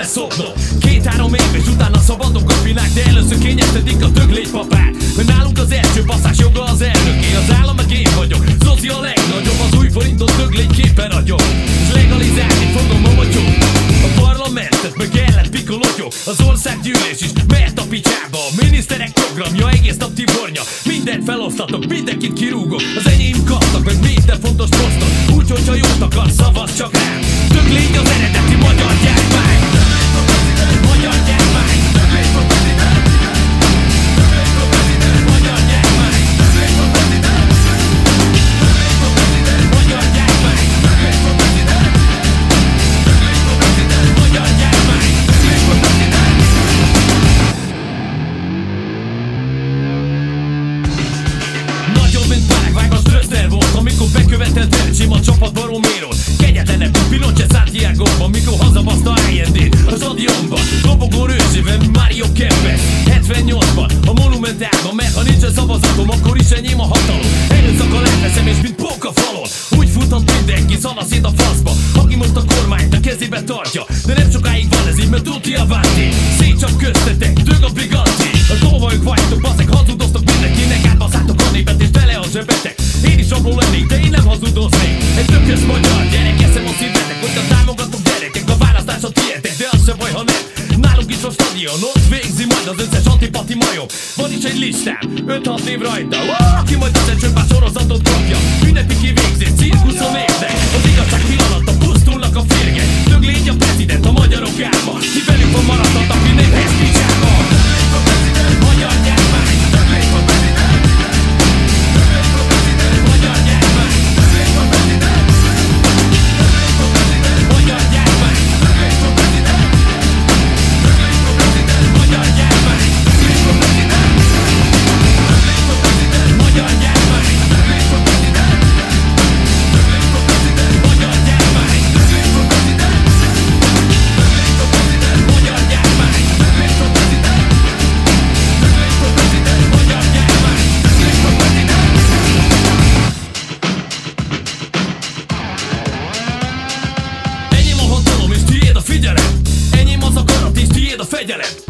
szopnom. 2-3 év és utána szabadok a világ, de először kényeztedik a döglégy papár. Mert nálunk az első basszás joga az elnöké, az állam meg én vagyok. Zozi a legnagyobb, az új forintot döglégy képen adjon. És legalizálni fogom a motyót, a parlamentet meg ellen pikolotyok. Az országgyűlés is mehet a picsába, a miniszterek programja, egész nap tibornya. Mindent felosztatok, mindenkit kirúgok. Az enyém kaptak meg minden fontos posztot, úgyhogy ha jót akarsz, szavazz csak rám. Döglégy az eredeti magyar gyártmány. Magyar gyártmány. Magyar gyártmány. Magyar gyártmány. Magyar gyártmány. Nagyobb, mint Paraguayban Strössner volt, amikor bekövetelt Elcsim a csapat baroméról. Kegyetlenebb a Pinochet Santiago-ban, mikor hazabaszta IND-t a stadionban. Dobogó Rőzsével, Mario Kempes 78-ban, a Monumentálban. Mert ha nincsen szavazatom, akkor is enyém a hatalom. Erőszakkal átveszem és mint pók a falon. Úgy futott mindenki, szanaszét a faszba. Aki most a kormányt a kezébe tartja, de nem sokáig van ez így, mert tuti a vánti. Szétcsap köztetek, dög a briganti. A tolvajok vagytok, baszek, hazudoztok mindenkinek. Átbaszátok a népet és tele a zsebetek. Én is apró lennék, de én nem hazudoznék. Egy tökös magyar gyerek, eszem a szívetek. Hogyha támogatok gyerekek, a választás a tietek. De az se baj, ha nem, nálunk is a stadion. Ott végzi majd az összes antipati majom. Van is egy listám, 5-6 név rajta. Aki majd az egy csöppás sorozatot kapja. Ünnepi kivégzés, cirkuszon érdek. Az igazság pillanata, pusztulnak a férgek. Döglégy a prezident, a magyarok álma. Ki velük van maradhat, aki néphez picsába. Magyar gyártmány. Magyar gyártmány. Magyar gyártmány. Magyar gyártmány. Magyar gyártmány. Magyar gyártmány. Magyar gyártmány. Magyar gyártmány. Enyém a hatalom és tiéd a figyelem. Enyém az akarat és tiéd a fegyelem.